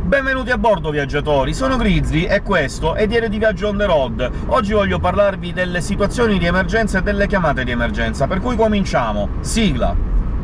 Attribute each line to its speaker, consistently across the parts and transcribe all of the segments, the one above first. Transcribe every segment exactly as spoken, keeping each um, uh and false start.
Speaker 1: Benvenuti a bordo, viaggiatori! Sono Grizzly e questo è Diario di Viaggio on the road. Oggi voglio parlarvi delle situazioni di emergenza e delle chiamate di emergenza, per cui cominciamo! Sigla!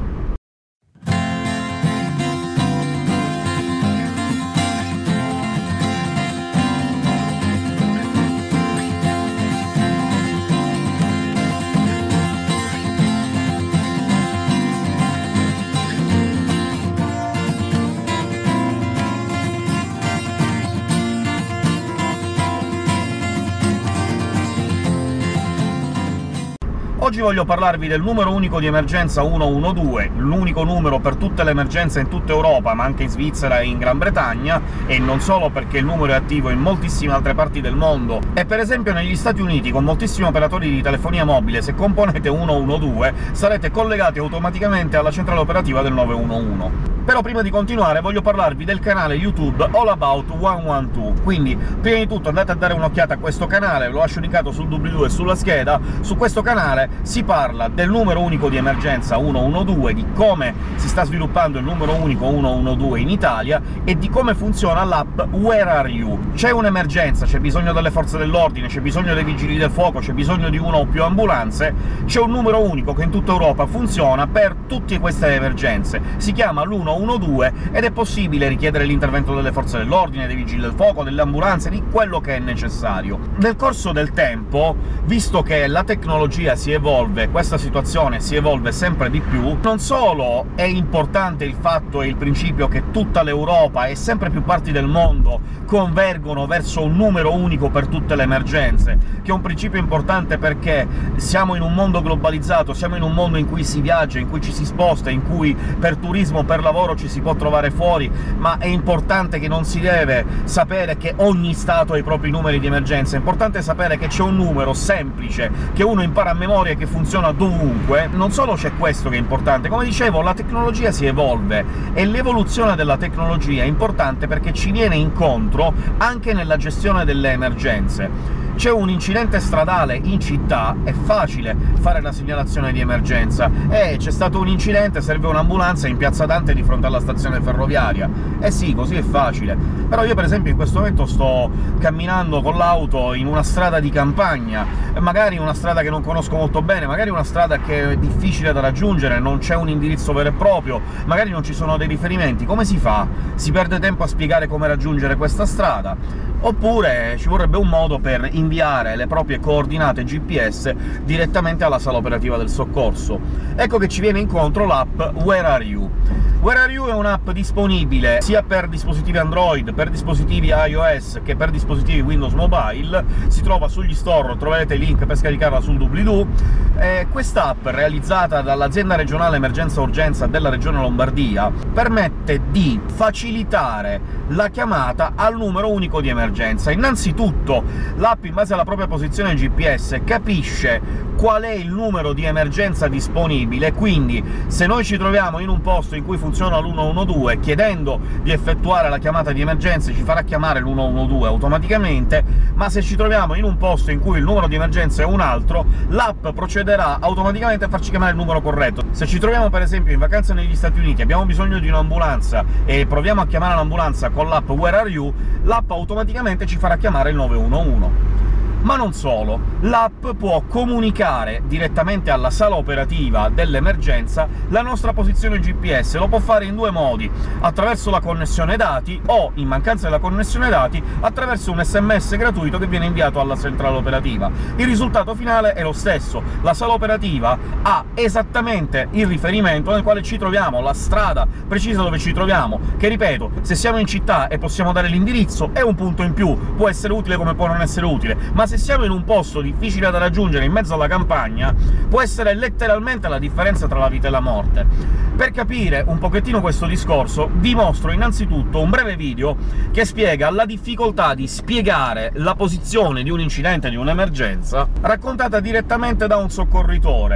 Speaker 1: Oggi voglio parlarvi del numero unico di emergenza uno uno due, l'unico numero per tutte le emergenze in tutta Europa, ma anche in Svizzera e in Gran Bretagna, e non solo, perché il numero è attivo in moltissime altre parti del mondo. E per esempio negli Stati Uniti, con moltissimi operatori di telefonia mobile, se componete uno uno due sarete collegati automaticamente alla centrale operativa del nove uno uno. Però prima di continuare voglio parlarvi del canale YouTube All About centododici, quindi prima di tutto andate a dare un'occhiata a questo canale, lo lascio linkato sul doobly-doo e sulla scheda. Su questo canale si parla del numero unico di emergenza uno uno due, di come si sta sviluppando il numero unico uno uno due in Italia, e di come funziona l'app Where Are You. C'è un'emergenza, c'è bisogno delle forze dell'ordine, c'è bisogno dei vigili del fuoco, c'è bisogno di una o più ambulanze, c'è un numero unico che in tutta Europa funziona per tutte queste emergenze. Si chiama l'uno uno due ed è possibile richiedere l'intervento delle forze dell'ordine, dei vigili del fuoco, delle ambulanze, di quello che è necessario. Nel corso del tempo, visto che la tecnologia si evolve, questa situazione si evolve sempre di più, non solo è importante il fatto e il principio che tutta l'Europa e sempre più parti del mondo convergono verso un numero unico per tutte le emergenze, che è un principio importante perché siamo in un mondo globalizzato, siamo in un mondo in cui si viaggia, in cui ci si sposta, in cui per turismo, per lavoro ci si può trovare fuori, ma è importante che non si deve sapere che ogni Stato ha i propri numeri di emergenza, è importante sapere che c'è un numero semplice, che uno impara a memoria e che funziona dovunque. Non solo c'è questo che è importante, come dicevo, la tecnologia si evolve, e l'evoluzione della tecnologia è importante perché ci viene incontro anche nella gestione delle emergenze. C'è un incidente stradale in città, è facile fare la segnalazione di emergenza. Eh, c'è stato un incidente, serve un'ambulanza in Piazza Dante di fronte alla stazione ferroviaria. Eh sì, così è facile. Però io per esempio in questo momento sto camminando con l'auto in una strada di campagna, magari una strada che non conosco molto bene, magari una strada che è difficile da raggiungere, non c'è un indirizzo vero e proprio, magari non ci sono dei riferimenti. Come si fa? Si perde tempo a spiegare come raggiungere questa strada? Oppure ci vorrebbe un modo per inviare le proprie coordinate G P S direttamente alla sala operativa del soccorso. Ecco che ci viene incontro l'app Where Are You. Where Are You è un'app disponibile sia per dispositivi Android, per dispositivi iOS, che per dispositivi Windows Mobile. Si trova sugli store, troverete il link per scaricarla sul doobly-doo. Eh, Quest'app, realizzata dall'Azienda Regionale Emergenza Urgenza della Regione Lombardia, permette di facilitare la chiamata al numero unico di emergenza. Innanzitutto l'app, in base alla propria posizione G P S, capisce qual è il numero di emergenza disponibile, quindi se noi ci troviamo in un posto in cui funziona l'uno uno due, chiedendo di effettuare la chiamata di emergenza ci farà chiamare l'uno uno due automaticamente, ma se ci troviamo in un posto in cui il numero di emergenza è un altro, l'app procederà automaticamente a farci chiamare il numero corretto. Se ci troviamo per esempio in vacanza negli Stati Uniti, abbiamo bisogno di un'ambulanza e proviamo a chiamare l'ambulanza con l'app Where Are You, l'app automaticamente ci farà chiamare il nove uno uno. Ma non solo, l'app può comunicare direttamente alla sala operativa dell'emergenza la nostra posizione G P S. Lo può fare in due modi: attraverso la connessione dati, o, in mancanza della connessione dati, attraverso un S M S gratuito che viene inviato alla centrale operativa. Il risultato finale è lo stesso: la sala operativa ha esattamente il riferimento nel quale ci troviamo, la strada precisa dove ci troviamo, che, ripeto, se siamo in città e possiamo dare l'indirizzo è un punto in più, può essere utile come può non essere utile, ma se se siamo in un posto difficile da raggiungere in mezzo alla campagna, può essere letteralmente la differenza tra la vita e la morte. Per capire un pochettino questo discorso vi mostro innanzitutto un breve video che spiega la difficoltà di spiegare la posizione di un incidente, di un'emergenza, raccontata direttamente da un soccorritore.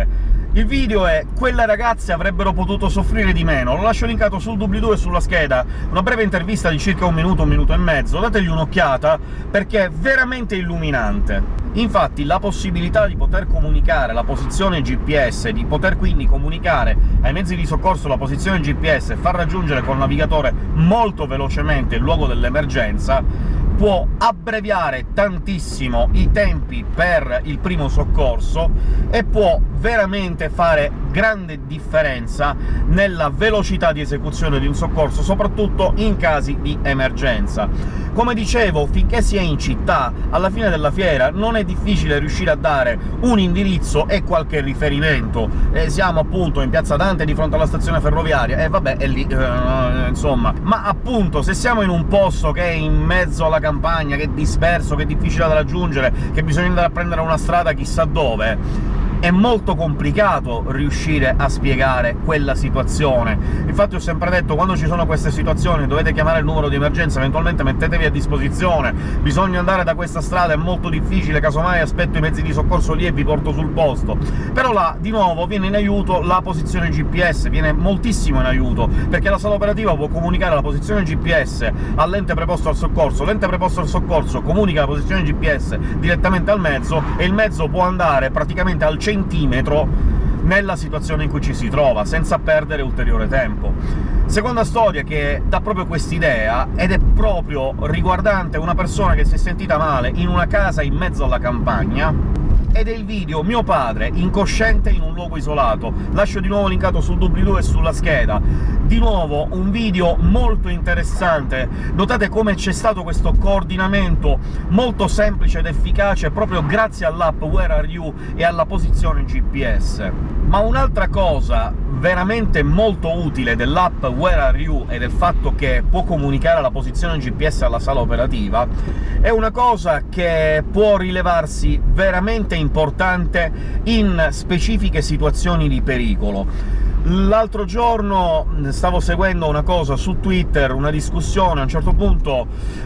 Speaker 1: Il video è «Quelle ragazze avrebbero potuto soffrire di meno». Lo lascio linkato sul doobly-doo e sulla scheda, una breve intervista di circa un minuto, un minuto e mezzo, dategli un'occhiata perché è veramente illuminante. Infatti la possibilità di poter comunicare la posizione G P S, di poter quindi comunicare ai mezzi di soccorso la posizione G P S e far raggiungere col navigatore molto velocemente il luogo dell'emergenza, può abbreviare tantissimo i tempi per il primo soccorso e può veramente fare grande differenza nella velocità di esecuzione di un soccorso, soprattutto in casi di emergenza. Come dicevo, finché si è in città, alla fine della fiera non è difficile riuscire a dare un indirizzo e qualche riferimento. Eh, siamo appunto in Piazza Dante, di fronte alla stazione ferroviaria, e vabbè, è lì, eh, insomma. Ma appunto, se siamo in un posto che è in mezzo alla campagna, che è disperso, che è difficile da raggiungere, che bisogna andare a prendere una strada chissà dove, è molto complicato riuscire a spiegare quella situazione. Infatti ho sempre detto, quando ci sono queste situazioni dovete chiamare il numero di emergenza, eventualmente mettetevi a disposizione, bisogna andare da questa strada, è molto difficile, casomai aspetto i mezzi di soccorso lì e vi porto sul posto. Però là, di nuovo, viene in aiuto la posizione G P S, viene moltissimo in aiuto, perché la sala operativa può comunicare la posizione G P S all'ente preposto al soccorso, l'ente preposto al soccorso comunica la posizione G P S direttamente al mezzo, e il mezzo può andare praticamente al centimetro nella situazione in cui ci si trova, senza perdere ulteriore tempo. Seconda storia che dà proprio quest'idea, ed è proprio riguardante una persona che si è sentita male in una casa in mezzo alla campagna, ed è il video «Mio padre, incosciente in un luogo isolato». Lascio di nuovo linkato sul doobly-doo e sulla scheda. Di nuovo un video molto interessante, notate come c'è stato questo coordinamento molto semplice ed efficace proprio grazie all'app Where Are You e alla posizione G P S. Ma un'altra cosa veramente molto utile dell'app Where Are You e del fatto che può comunicare la posizione G P S alla sala operativa è una cosa che può rilevarsi veramente importante in specifiche situazioni di pericolo. L'altro giorno stavo seguendo una cosa su Twitter, una discussione, a un certo punto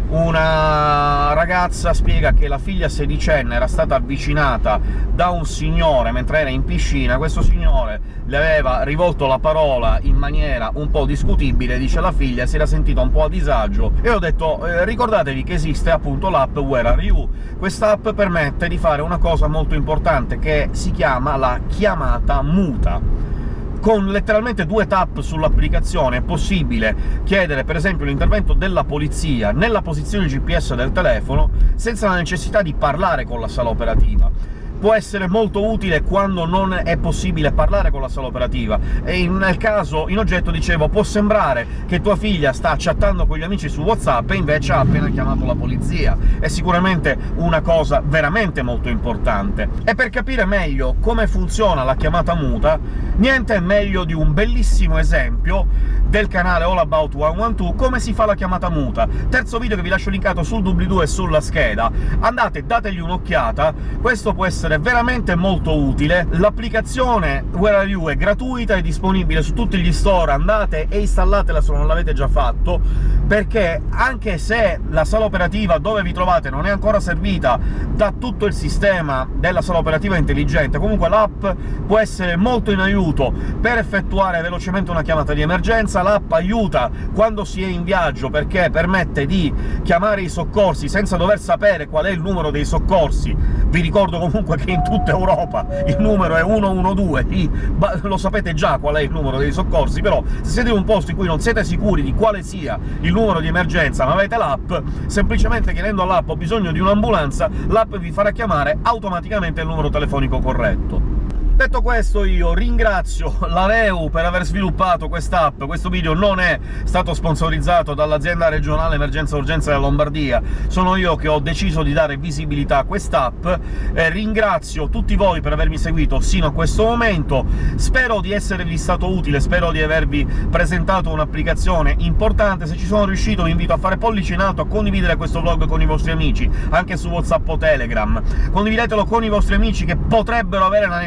Speaker 1: una ragazza spiega che la figlia sedicenne era stata avvicinata da un signore mentre era in piscina, questo signore le aveva rivolto la parola in maniera un po' discutibile, dice la figlia si era sentita un po' a disagio, e ho detto eh, ricordatevi che esiste appunto l'app Where Are You. Quest'app permette di fare una cosa molto importante, che si chiama la chiamata muta. Con letteralmente due tap sull'applicazione è possibile chiedere, per esempio, l'intervento della polizia nella posizione G P S del telefono, senza la necessità di parlare con la sala operativa. Può essere molto utile quando non è possibile parlare con la sala operativa, e nel caso in oggetto, dicevo, può sembrare che tua figlia sta chattando con gli amici su WhatsApp e invece ha appena chiamato la polizia. È sicuramente una cosa veramente molto importante. E per capire meglio come funziona la chiamata muta, niente meglio di un bellissimo esempio del canale All About centododici, come si fa la chiamata muta. Terzo video che vi lascio linkato sul doobly-doo e sulla scheda. Andate, dategli un'occhiata, questo può essere veramente molto utile. L'applicazione Where Are You è gratuita, è disponibile su tutti gli store, andate e installatela se non l'avete già fatto, perché anche se la sala operativa dove vi trovate non è ancora servita da tutto il sistema della sala operativa intelligente, comunque l'app può essere molto in aiuto per effettuare velocemente una chiamata di emergenza. L'app aiuta quando si è in viaggio, perché permette di chiamare i soccorsi senza dover sapere qual è il numero dei soccorsi. Vi ricordo comunque che in tutta Europa il numero è uno uno due, lo sapete già qual è il numero dei soccorsi, però se siete in un posto in cui non siete sicuri di quale sia il numero di emergenza, ma avete l'app, semplicemente chiedendo all'app «ho bisogno di un'ambulanza», l'app vi farà chiamare automaticamente il numero telefonico corretto. Detto questo, io ringrazio l'Areu per aver sviluppato quest'app. Questo video non è stato sponsorizzato dall'azienda regionale Emergenza Urgenza della Lombardia, sono io che ho deciso di dare visibilità a quest'app. Eh, ringrazio tutti voi per avermi seguito sino a questo momento, spero di esservi stato utile, spero di avervi presentato un'applicazione importante. Se ci sono riuscito vi invito a fare pollice in alto, a condividere questo vlog con i vostri amici, anche su WhatsApp o Telegram. Condividetelo con i vostri amici che potrebbero avere la necessità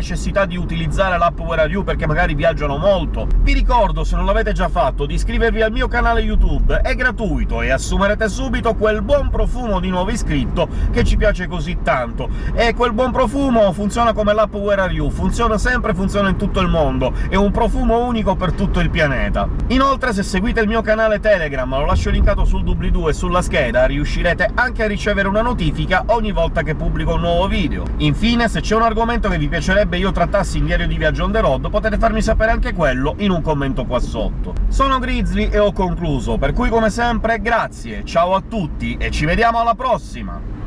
Speaker 1: di utilizzare l'app Where Are You perché magari viaggiano molto. Vi ricordo, se non l'avete già fatto, di iscrivervi al mio canale YouTube, è gratuito e assumerete subito quel buon profumo di nuovo iscritto che ci piace così tanto. E quel buon profumo funziona come l'app Where Are You, funziona sempre, funziona in tutto il mondo, è un profumo unico per tutto il pianeta. Inoltre, se seguite il mio canale Telegram, lo lascio linkato sul doobly-doo e sulla scheda, riuscirete anche a ricevere una notifica ogni volta che pubblico un nuovo video. Infine, se c'è un argomento che vi piacerebbe io trattassi in Diario di Viaggio on the road, potete farmi sapere anche quello in un commento qua sotto. Sono Grizzly e ho concluso, per cui come sempre grazie, ciao a tutti e ci vediamo alla prossima!